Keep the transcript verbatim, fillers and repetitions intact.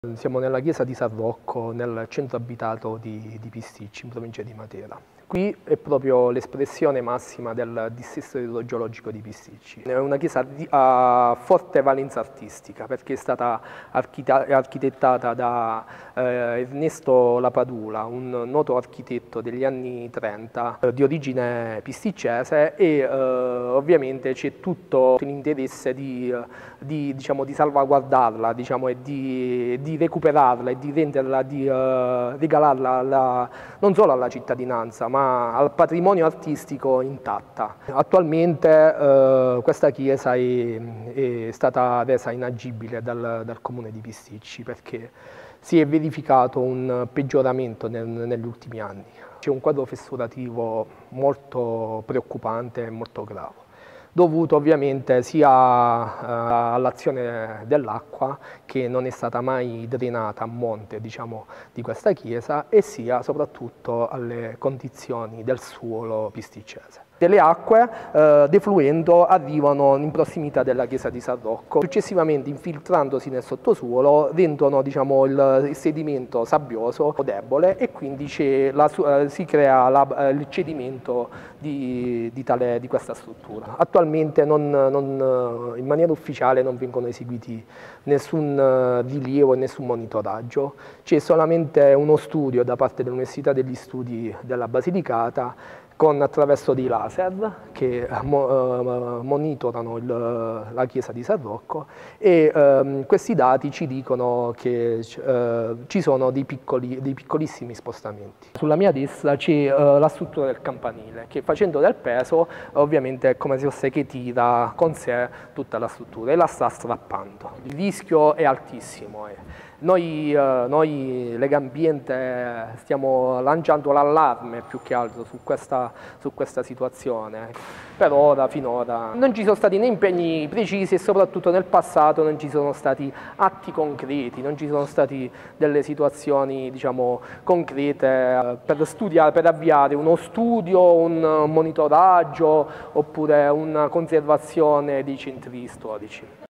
Siamo nella chiesa di San Rocco, nel centro abitato di, di Pisticci, in provincia di Matera. Qui è proprio l'espressione massima del dissesto idrogeologico di Pisticci. È una chiesa di, a forte valenza artistica perché è stata architettata da eh, Ernesto Lapadula, un noto architetto degli anni trenta eh, di origine pisticcese e eh, ovviamente c'è tutto l'interesse di, di, diciamo, di salvaguardarla, diciamo, e di, di recuperarla e di renderla, di uh, regalarla alla, non solo alla cittadinanza ma al patrimonio artistico intatta. Attualmente uh, questa chiesa è, è stata resa inagibile dal, dal comune di Pisticci perché si è verificato un peggioramento nel, negli ultimi anni. C'è un quadro fessurativo molto preoccupante e molto grave, dovuto ovviamente sia all'azione dell'acqua che non è stata mai drenata a monte, diciamo, di questa chiesa e sia soprattutto alle condizioni del suolo pisticcese. Le acque eh, defluendo arrivano in prossimità della chiesa di San Rocco, successivamente infiltrandosi nel sottosuolo rendono, diciamo, il, il sedimento sabbioso debole e quindi la, eh, si crea la, il cedimento di, di, tale, di questa struttura. Attualmente non, non, in maniera ufficiale non vengono eseguiti nessun rilievo e nessun monitoraggio, c'è solamente uno studio da parte dell'Università degli Studi della Basilicata con attraverso dei laser che mo, uh, monitorano il, la chiesa di San Rocco e um, questi dati ci dicono che uh, ci sono dei, piccoli, dei piccolissimi spostamenti. Sulla mia destra c'è uh, la struttura del campanile che facendo del peso ovviamente è come se fosse che tira con sé tutta la struttura e la sta strappando. Il rischio è altissimo. Eh. Noi, eh, noi Legambiente stiamo lanciando l'allarme più che altro su questa, su questa situazione. Per ora, finora, non ci sono stati né impegni precisi e soprattutto nel passato non ci sono stati atti concreti, non ci sono state delle situazioni, diciamo, concrete eh, per studiare, per avviare uno studio, un monitoraggio oppure una conservazione dei centri storici.